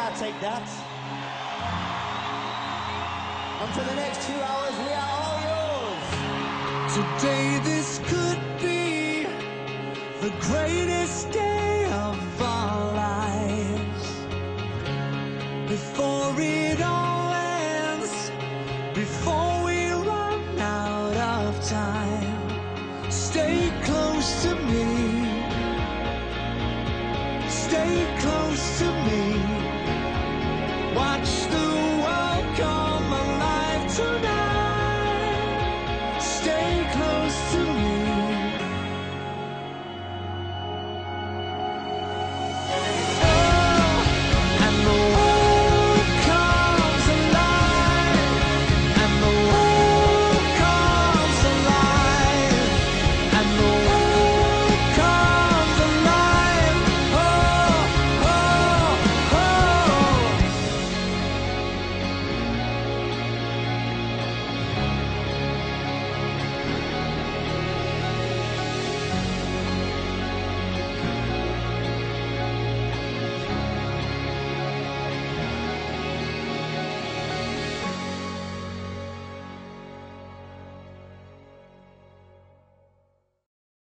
I'll take that. And for the next 2 hours, we are all yours. Today this could be the greatest day of our lives. Before it all ends, before